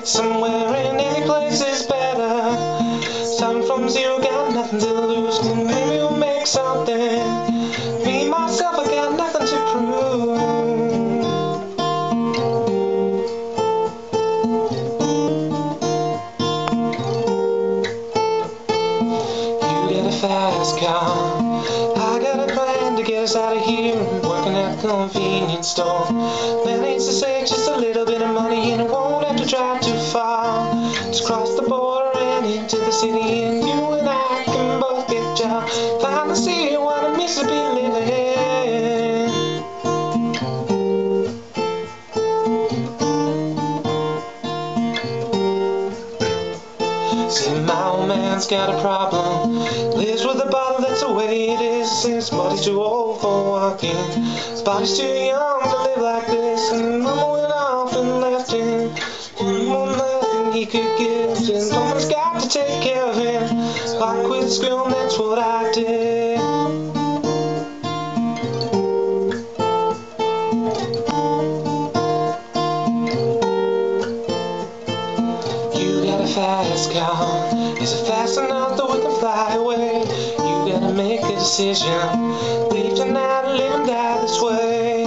Somewhere in any place is better. Starting from zero, got nothing to lose. Maybe we'll make something. Me, myself, I got nothing to prove. You got a fast car, I got a plan to get us out of here. Working at a convenience store. Man needs to save just a little bit of money, and it won't have to drive too far. Just cross the border and into the city, and you and I can both get jobs. Finally see what it means to be living. See, my old man's got a problem. Lives with a bottle, that's the way it is. His body's too old for walking. His body's too young to live like this. And Mama went off and left him. One last thing he could give. And someone's got to take care of him. So I quit school and that's what I did. You got a fast car. Is it fast enough that we can fly away? You gotta make a decision. Leave tonight or live and die this way.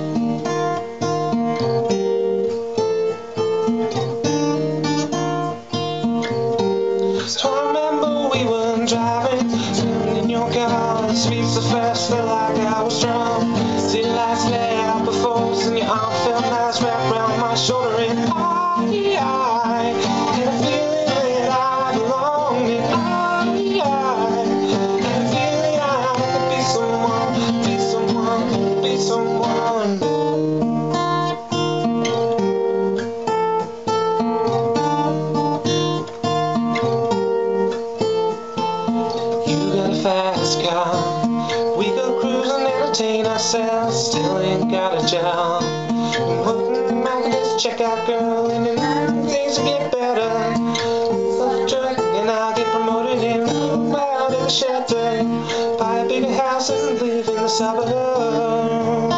So I remember we were driving, sitting in your car. The speed so fast, felt like I was drunk. City lights lay out before us, and your arm felt nice wrapped around my shoulder. And I had a feeling that I belonged. And I had a feeling I could be someone, be someone, be someone. You got a fast car. We go cruise and entertain ourselves. Still ain't got a job. I'm hoping I can just check out, girl, and then things will get better. Love a truck and I'll get promoted and move out of the shelter. Buy a bigger house and live in the suburbs.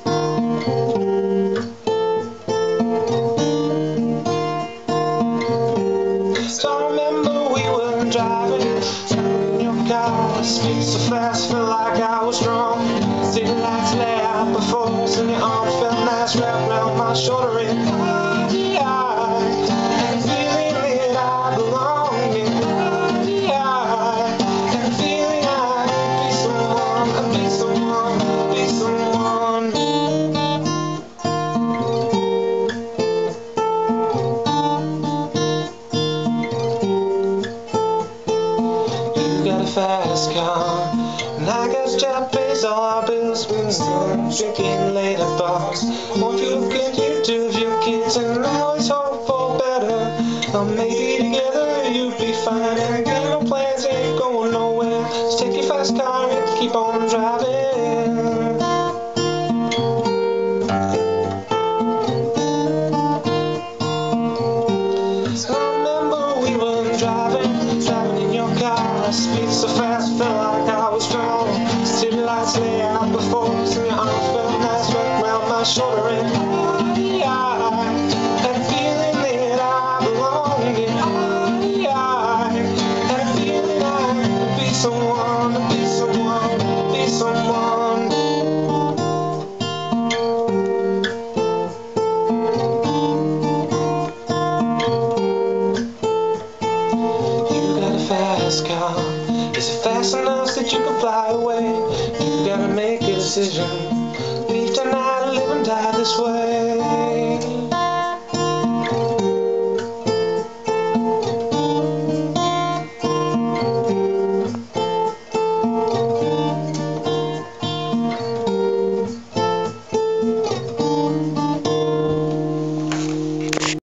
So I remember we were driving, in your car. Speed so fast, felt like I was drunk. City lights lay out before us, and your arm felt nice wrapped around my shoulder. And I had a feeling that I belonged. And I had a feeling I could be someone, I'd be someone, be someone. You got a fast car, and I got a job, pays all our bills. We can drinking later, boss. Won't you look at you two of your kids, and I always hope for better. Maybe together you'd be fine. And I got no plans, ain't going nowhere. Just take your fast car and keep on driving. So I remember we were driving in your car. Speed so fast, felt like I was drunk. City lights lay out before us, and your arm felt nice wrapped around my shoulder. And I had a feeling that I belonged. And I had a feeling I could be someone, be someone, be someone. You got a fast car. Is it fast enough that you can fly away? You gotta make a decision. Leave tonight or live and die this way.